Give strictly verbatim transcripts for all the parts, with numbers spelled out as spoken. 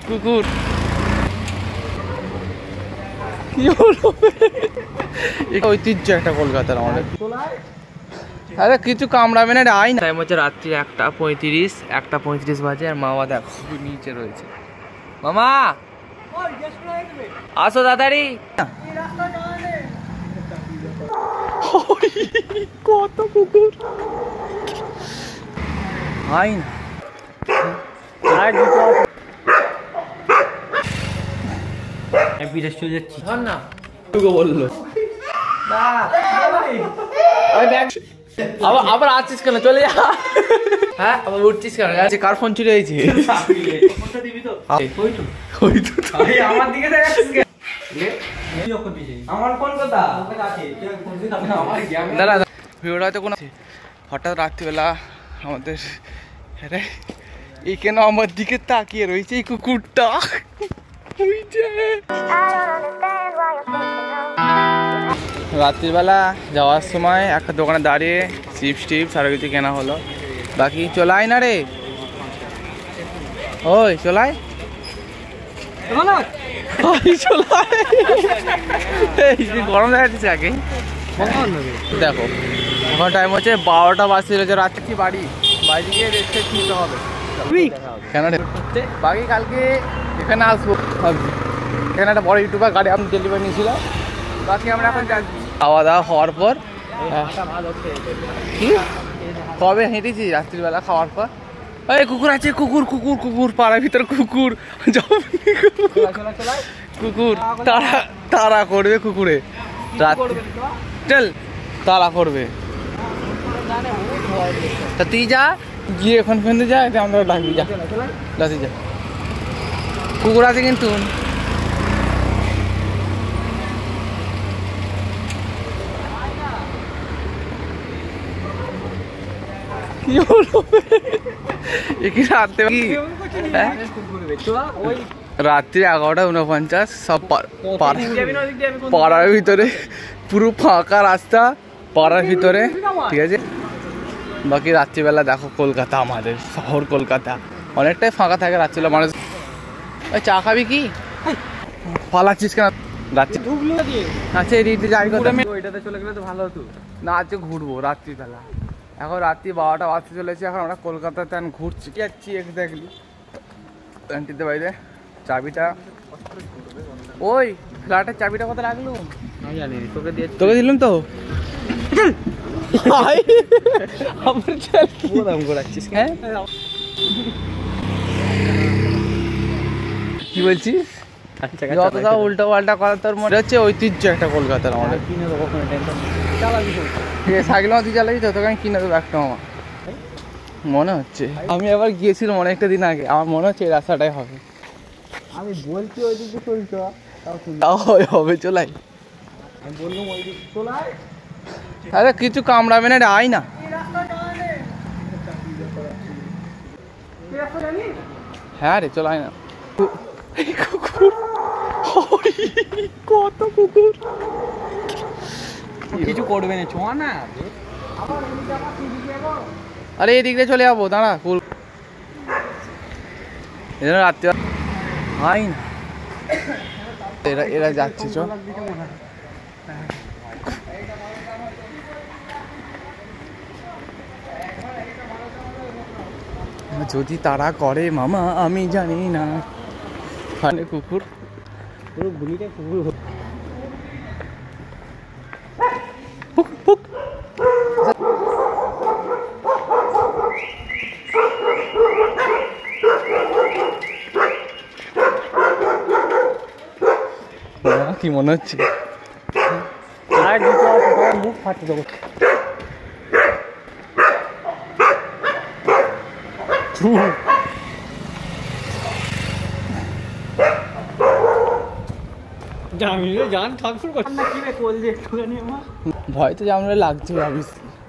কুকুর কি হলো? ঐতিহ্য একটা কলকাতার আমাদের। আরে কিছু কামড়াবে না রে, আই না। টাইম হচ্ছে রাত্রি একটা পঁয়ত্রিশ একটা পঁয়ত্রিশ বাজে, আর মামা দেখো নিচে রয়েছে। মামা আসো তাড়াতাড়ি। কত কুকুর, আই না। বিদেশ চলে যাচ্ছি না, বললো আবার আবার আসছিস কেন, চলে যা। হ্যাঁ আবার উঠছিস কেন? কার ফোন চুরি হয়েছে? আমার দিকে দাদা ভিডিওটা হয়তো কোনো হঠাৎ রাত্রিবেলা আমাদের এই কেন আমার দিকে তাকিয়ে রয়েছে এই কুকুরটা। রাত্রিবেলা যাওয়ার সময় একটা দোকানে দাঁড়িয়ে চিপস টিপস আরো কিছু কেনা হলো। বাকি চলাই না রে, ওই চলাই গরম দেখাচ্ছিস আগে। দেখো এখন টাইম হচ্ছে বারোটা বাজতে রয়েছে রাত্রে, কি বাড়ি বাড়ি গিয়ে রেস্টে নিতে হবে কেন রে। বাকি কালকে এখানে আসবো ভাবছি, এখানে একটা বড় ইউটিউবার গাড়ি আমি ডেলিভারি নিয়েছিলাম। বাকি আমরা এখন যাচ্ছি খাওয়া দাওয়া হওয়ার পর। কি কবে হেঁটেছি রাত্রিবেলা খাওয়ার পর? এই কুকুর আছে, কুকুর কুকুর কুকুর পাড়ার ভিতরে কুকুর, কুকুর তারা তারা করবে কুকুরে রাত্রি, চল তারা করবে। তা তুই যা গিয়ে এখন ফেলতে যা, আমরা ডাকবি, যা ডাকি যা। কুকুর আছে কিন্তু কি হলো রাত্রি এগারোটা উনপঞ্চাশ, সব পাড়ার ভিতরে পুরো ফাঁকা রাস্তা পাড়ার ভিতরে, ঠিক আছে। বাকি রাত্রিবেলা দেখো কলকাতা, আমাদের শহর কলকাতা অনেকটাই ফাঁকা থাকে রাত্রিবেলা মানুষ। ওই চা খাবি কি পালাচ্ছিস কেন? রাত্রি আচ্ছা এদিকে যাই কথা, ওইটাতে চলে গেলে তো ভালো হতো না। আজকে ঘুরবো রাত্রিবেলা, এখন রাত্রি বারোটা বাজতে চলেছে। এখন আমরা কলকাতাতে এখন ঘুরছি যাচ্ছি এক্স্যাক্টলি আন্টিতে বাইরে। চাবিটা ওই ফ্ল্যাটের চাবিটা কত রাখলু? আমি জানি, তোকে দিয়ে তোকে দিলাম তো। হ্যাঁ কি বলছিস? যতটা উল্টো পাল্টা করা তোর মনে হচ্ছে ঐতিহ্য একটা কলকাতার আমাদের। কিনে দেবো ঠিক আছে, সাইকেল তুই চালাবি তো, তোকে আমি কিনে দেবো একটা মামা মনে হচ্ছে। আমি আবার গিয়েছিলাম অনেকটা দিন আগে, আমার মনে হচ্ছে এই রাস্তাটাই হবে। আমি বলছি ওই দিকে চলছো, তাও হবে চলাই। আমি বললাম ওই দিকে চলাই। আরে কিছু কামড়াবে না রে, আই না। হ্যাঁ রে চলাই না। কুকুর কত কুকুর, কিছু করবে না, ছোঁয়া না। আরে এদিক দিয়ে চলে যাবো, দাঁড়া কুল রাত্রে আই না। এরা এরা যাচ্ছে, চ যদি তারা করে মামা আমি জানি না। কুকুর পুরো গুলিটা কুকুর কি মনে হচ্ছে? মুখ ফাটে দেবো। ভয় তো যেমন লাগছে, ভাবিস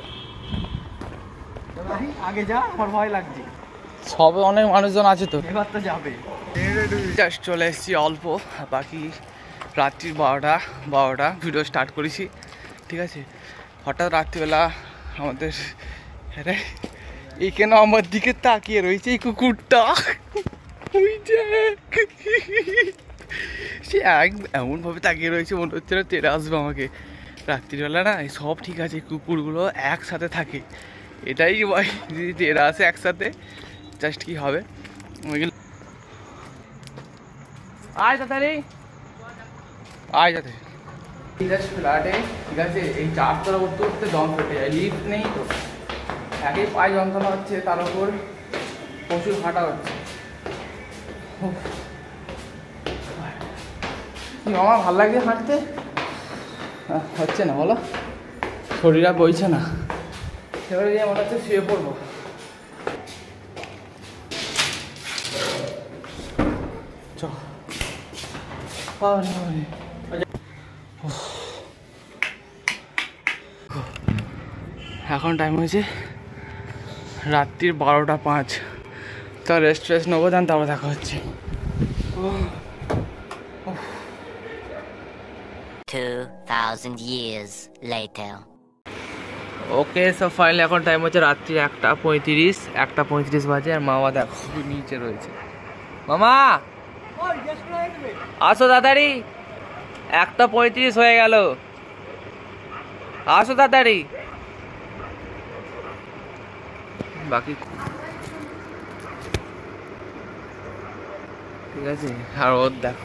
আগে যা, আমার ভয় লাগছে। সবে অনেক মানুষজন আছে তো, এবার তো যাবে। জাস্ট চলে এসেছি অল্প, বাকি রাত্রির বারোটা বারোটা ভিডিও স্টার্ট করেছি, ঠিক আছে। হঠাৎ রাত্রিবেলা আমাদের এই কেন আমার দিকে তাকিয়ে রয়েছে এই কুকুরটা। সে এক এমন ভাবে তাকিয়ে রয়েছে মনে হচ্ছে না তেরে আসবে আমাকে। রাত্রিবেলা না সব ঠিক আছে, কুকুরগুলো একসাথে থাকে, এটাই ভাই যদি তেরা আসে একসাথে জাস্ট কি হবে। আয় তাড়াতাড়ি আয় যাতে ফ্ল্যাটে ঠিক আছে, এই চারতলা উঠতে উঠতে দম ফেটে যায়, লিফট নেই তো, একেই পায়ে যন্ত্রণা হচ্ছে, তার উপর প্রচুর হাঁটা হচ্ছে। আমার ভালো লাগছে হাঁটতে, হচ্ছে না বলো, শরীর আর বইছে না, এবারে যে মনে হচ্ছে শুয়ে পড়বো। চ এখন টাইম হয়েছে রাত্রির বারোটা পাঁচ, তা রেস্ট ফেস্ট নেবো, দেন তারপর দেখা হচ্ছে। two thousand years later. ওকে সব ফাইনালি এখন টাইম হচ্ছে রাত্রি একটা পঁয়ত্রিশ, একটা পঁয়ত্রিশ বাজে, আর মামা দেখো নিচে রয়েছে। মামা আসো তাড়াতাড়ি, একটা পঁয়ত্রিশ হয়ে গেল, আসো তাড়াতাড়ি। বাকি ঠিক আছে, আর ওর দেখো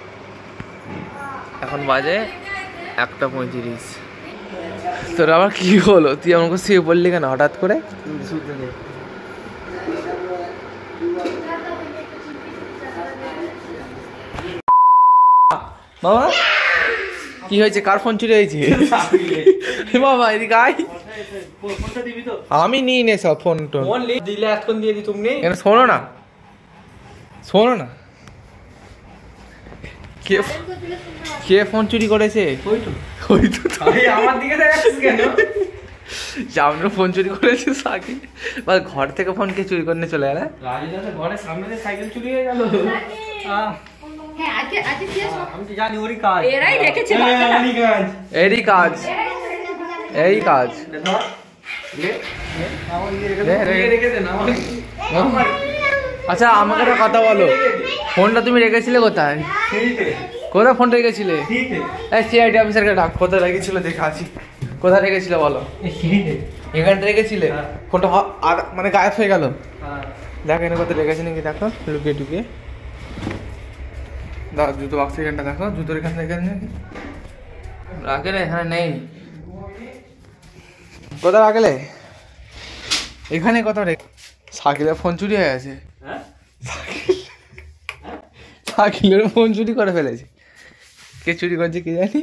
এখন বাজে একটা পঁয়ত্রিশ। তোর আবার কি হলো, তুই আমাকে শুয়ে পড়লি কেন হঠাৎ করে? মামা কি হয়েছে, কার ফোন চুরি হয়েছে? বাবা এদিকে আয়, আমি নিই নে সব ফোন টোন দিলে এখন দিয়ে দি, তুমি শোনো না শোনো না, কে কে ফোন চুরি করেছে? আমার দিকে সামনে ফোন চুরি করেছে সাকি, বা ঘর থেকে ফোন কে চুরি করে চলে গেল? ঘরের সামনে সাইকেল চুরি হয়ে গেল। এরই কাজ এই কাজ। আচ্ছা আমাকে একটা কথা বলো, ফোনটা তুমি রেখেছিলে কোথায়? কোথায় ফোনটা রেখেছিলে? এই সিআইডি অফিসারকে ডাক, কোথায় রেখেছিল দেখে আছি, কোথায় রেখেছিলে বলো? এখানটা রেখেছিলে, ফোনটা আর মানে গায়েব হয়ে গেল। দেখো এনে কোথায় রেখেছে নাকি দেখো, লুকিয়ে টুকিয়ে দাও, জুতো বাক্স এখানটা দেখো, জুতোর এখানে রেখে নাকি রাখলে, এখানে নেই। কোথায় রাখলে? এখানে কোথাও রেখে, সাকিলের ফোন চুরি হয়ে গেছে, সাকিলের ফোন চুরি করে ফেলেছে, কে চুরি করছে কে জানি।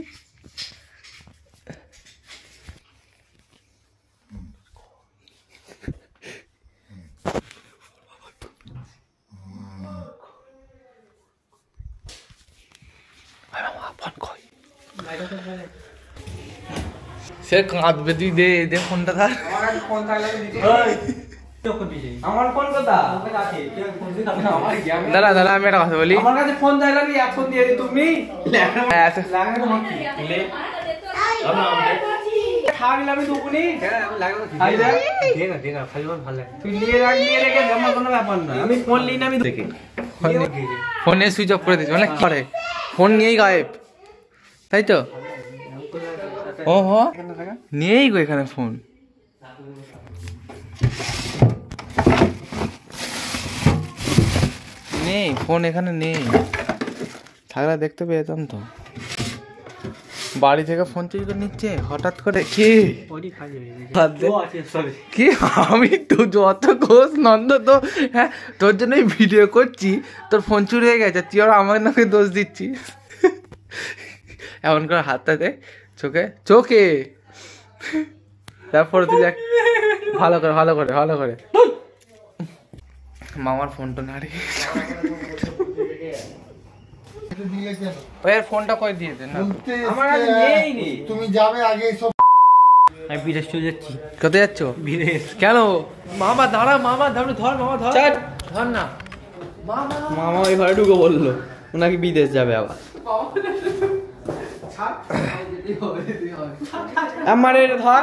সে কাঁদবে, তুই দে দে ফোনটা, তার ফোন থাকলে আমার ফোন কোথা? দাদা দাদা আমি একটা কথা বলি, আমার কাছে ফোন থাকলে আমি এখন দিয়ে দিই, তুমি আমি ফোন নিই না, আমি ফোনে সুইচ অফ করে দিচ্ছি, মানে করে ফোন নিয়েই গায়েব, তাই তো? ও হ নেই গো এখানে ফোন, নেই ফোন এখানে নেই, থাকলে দেখতে পেতাম তো। বাড়ি থেকে ফোন চুরি করে নিচ্ছে হঠাৎ করে, কি কি আমি তো যত ঘোষ নন্দ তো, হ্যাঁ তোর জন্যই ভিডিও করছি, তোর ফোন চুরি হয়ে গেছে, তুই আর আমার নাকি দোষ দিচ্ছিস। এমন করে হাতটা দে চোখে চোখে, তারপরে তুই দেখ ভালো করে ভালো করে ভালো করে মামার ফোনটা না রে, ফোনটা কই দিয়ে দেন, তুমি যাবে আগে সব। আমি বিদেশ চলে যাচ্ছি। কোথায় যাচ্ছ? বিদেশ। কেন? মামা দাঁড়া, মামা ধর ধর মামা ধর ধর না, মামা ওই ঘরে ঢুকে বললো ওনাকে বিদেশ যাবে আবার। আমার এটা ধর,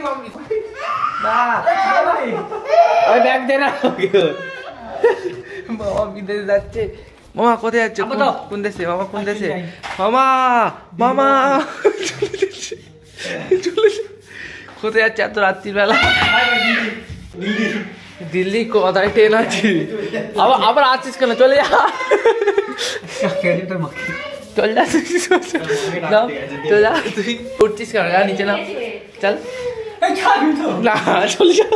ওই ব্যাগ দে না, বাবা বিদেশে যাচ্ছে। মামা কোথায় যাচ্ছে? কোন দেশে মামা? কোন দেশে মামা? মামা কোথায় যাচ্ছে এত রাত্রিবেলা? দিল্লি কোথায় ট্রেন আছে? আবার আবার আছিস কেন? চলে যা, চল যা, চল যা। তুই উঠছিস কেন? যা নিচে না, চল না, চলে যা।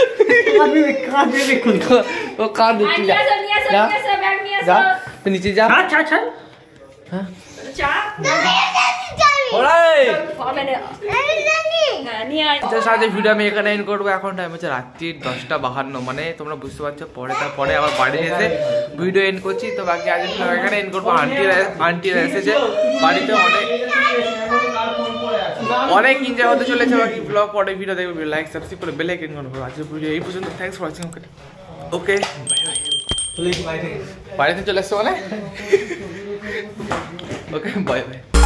ও কার দিচ্ছি, যা যা, তুই নিচে যা। সাথে ভিডিও আমি এখানে এন্ড করবো। এখন টাইম হচ্ছে রাত্রি দশটা বাহান্ন, মানে তোমরা বুঝতে পারছো। পরে তারপরে আবার বাড়ি এসে ভিডিও এন্ড করছি। তো বাকি আজ এখানে এন্ড করবো। আন্টিরা আন্টিরা এসেছে বাড়িতে, অনেক অনেক এনজয় হতে চলেছে। বাকি ব্লগ পরে ভিডিও দেখবে, লাইক সাবস্ক্রাইব করে বেল আইকন করবো। আজকের ভিডিও এই পর্যন্ত। Thanks for watching. Okay okay bye bye. বাড়িতে চলে এসছো মানে? Okay bye by.